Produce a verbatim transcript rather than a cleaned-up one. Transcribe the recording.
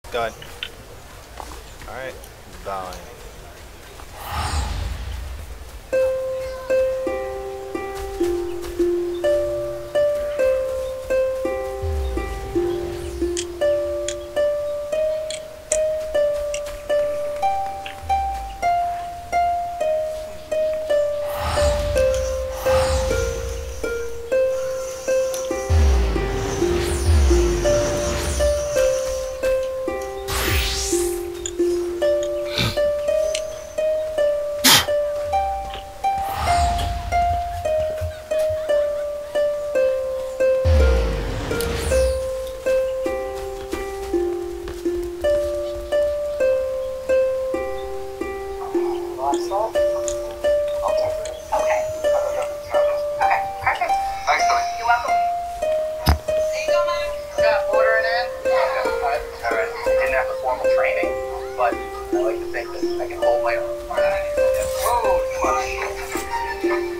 Go ahead. Alright. Bowing. Training, but I like to think that I can hold my own. Whoa, too much.